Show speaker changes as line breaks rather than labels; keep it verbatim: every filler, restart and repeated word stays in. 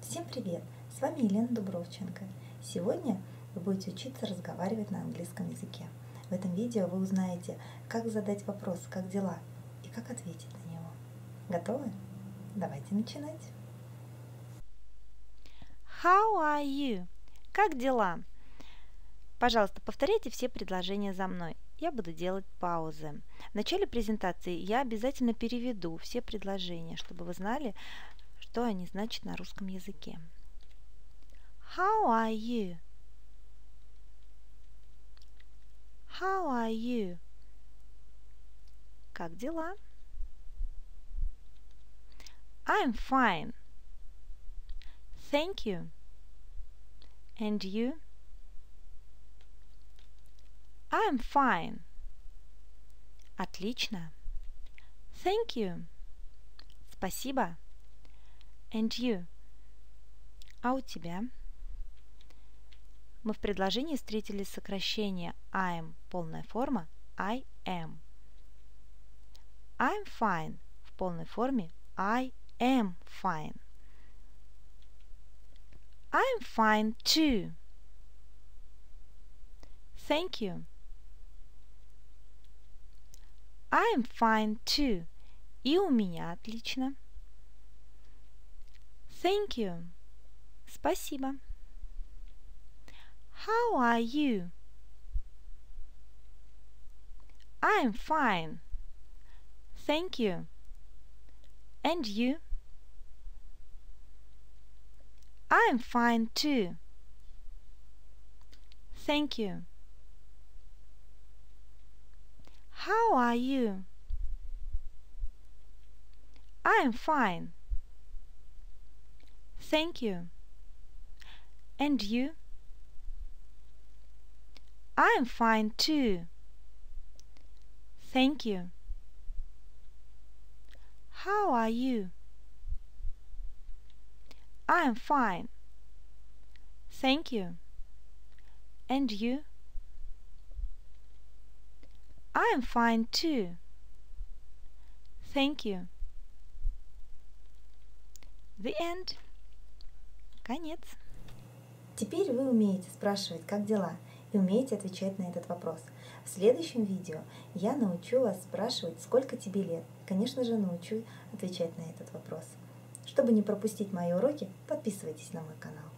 Всем привет! С вами Елена Дубровченко. Сегодня вы будете учиться разговаривать на английском языке. В этом видео вы узнаете, как задать вопрос «Как дела?» и как ответить на него. Готовы? Давайте начинать.
How are you? Как дела? Пожалуйста, повторяйте все предложения за мной. Я буду делать паузы. В начале презентации я обязательно переведу все предложения, чтобы вы знали, что они значат на русском языке. How are you? How are you? Как дела? I'm fine. Thank you. And you? I'm fine. Отлично. Thank you. Спасибо. And you? А у тебя? Мы в предложении встретили сокращение I'm, полная форма, I am. I'm fine в полной форме I am fine. I'm fine too. Thank you. I'm fine too. И у меня отлично. Thank you. Спасибо. How are you? I'm fine. Thank you. And you? I'm fine too. Thank you. How are you? I'm fine. Thank you. And you? I'm fine too. Thank you. How are you? I'm fine. Thank you. And you? I'm fine too. Thank you. The end. Конец.
Теперь вы умеете спрашивать «Как дела?» и умеете отвечать на этот вопрос. В следующем видео я научу вас спрашивать «Сколько тебе лет?» Конечно же, научу отвечать на этот вопрос. Чтобы не пропустить мои уроки, подписывайтесь на мой канал.